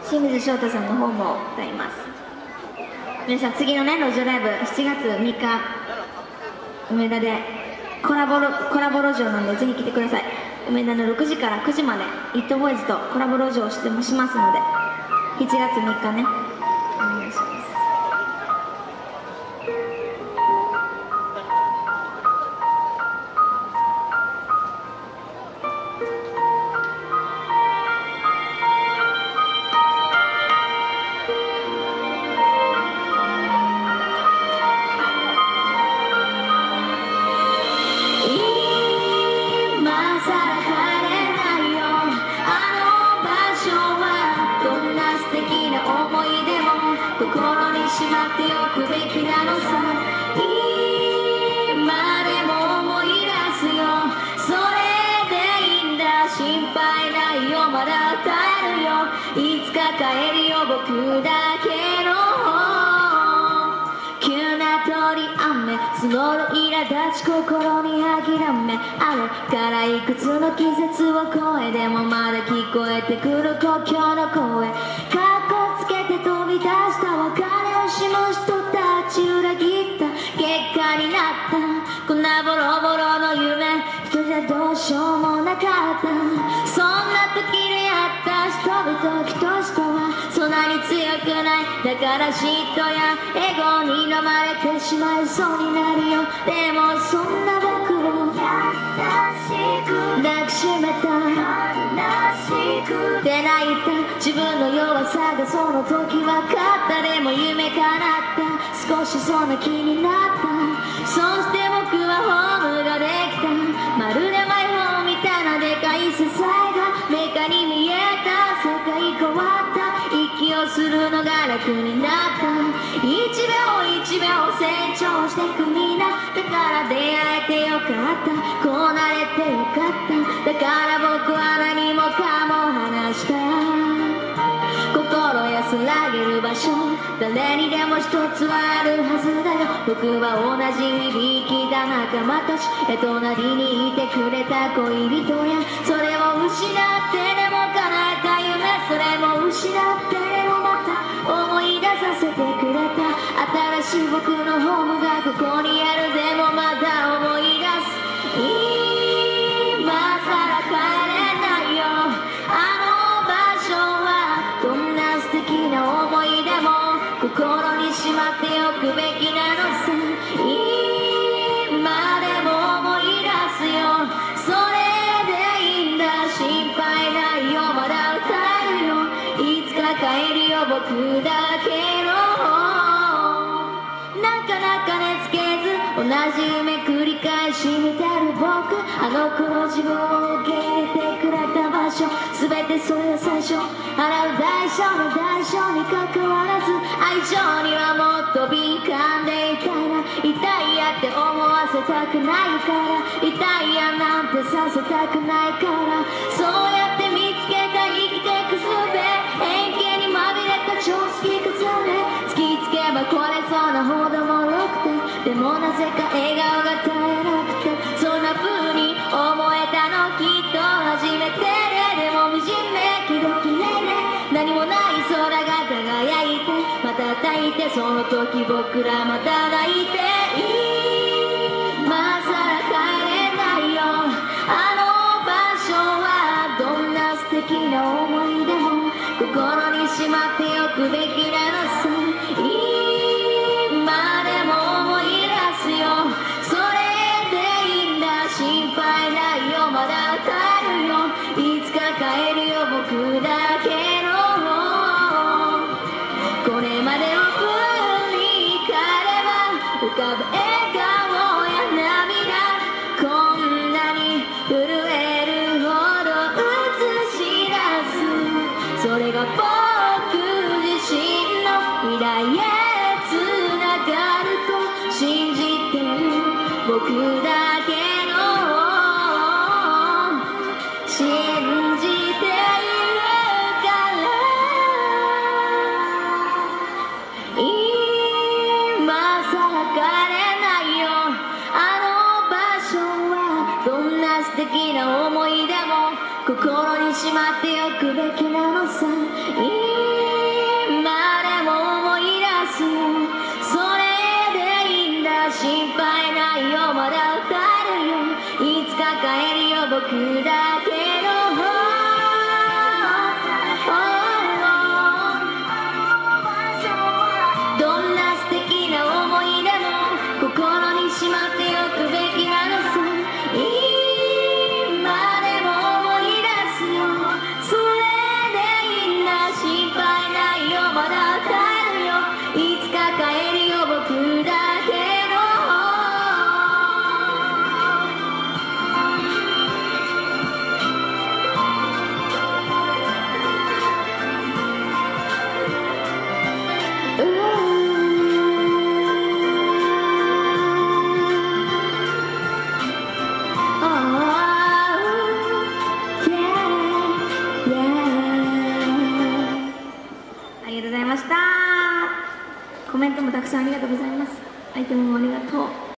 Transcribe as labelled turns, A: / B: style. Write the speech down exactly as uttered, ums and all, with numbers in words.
A: 清水翔太さんの方も歌います。皆さん次のね路上ライブしちがつみっか梅田でコラボロコラボ路上なんでぜひ来てください。梅田のろくじからくじまでイットボーイズとコラボ路上をしてもしますのでしちがつみっかねお願いします。
B: 心にしまっておくべきなのさ。今でも思い出すよ。それでいいんだ、心配ないよ、まだ歌えるよ。いつか帰るよ、僕だけの急な通り雨募る苛立ち、心に諦めあれからいくつの季節を超え、でもまだ聞こえてくる故郷の声。かっこつけて飛び出した別れをしむ人たち、裏切った結果になったこんなボロボロの夢、一人じゃどうしようもなかった。そんな時にあった人々、きっと人はそんなに強くない。だから嫉妬やエゴに飲まれてしまいそうになるよ。でもそんな僕を優しく抱きしめた、悲しくて泣いた自分の弱さがその時分かった。でも夢叶った、少しそんな気になった。そして僕はホームができた、まるでマイホームみたいなでかい支えがメカに見えた。世界変わった、息をするのが楽になった。一秒一秒成長していくみんな、だから出会えてよかった、こうなれてよかった。だから僕は何もかも話した。心安らげる場所、誰にでも一つはあるはずだよ。僕は同じ響きだ仲間たち、隣にいてくれた恋人や、それを失ってでも叶えた夢、それも失ってでもまた思い出させてくれた。新しい僕のホームがここにある、でもまた思い出す。今さら帰れないよ、あの場所はどんな素敵な思い出も心にしまっておくべきなのさ。今でも思い出すよ、それでいいんだ、心配ないよ、まだ歌えるよ。いつか帰るよ、僕だけのなかなか寝つけず同じ夢繰り返し見てる僕、あの頃自分を受け入れてくれた場所、全てそれが最初、払う代償の代償にかかわらず愛情にはもっと敏感でいたいな。痛いやって思わせたくないから、痛いやなんてさせたくないから、そうやって見つけた生きてく術、偏見にまみれた常識重ね、突きつけばこれそうなほどもろくて、でもなぜか笑顔が絶えなくて、そんな風に思えたのきっと初めてで、でも惨めけど綺麗で何もない空が輝いてまた抱いて、その時僕らまた泣いて、今さら帰れないよ、あの場所はどんな素敵な思い出も心にしまっておくべきなのさ。今でも思い出すよ、それでいいんだ、心配ないよ、まだ歌えるよ。いつか帰るよ、僕だけのこれまでを振り返れば浮かぶ笑顔や涙、こんなに震えるほど映し出す、それが僕自身の未来へつながると信じてる、僕だけの信じているから今さら帰れないよ、あの場所はどんな素敵な思い出も心にしまっておくべきなのさ。
A: りがとうございました。コメントもたくさんありがとうございます。アイテムもありがとう。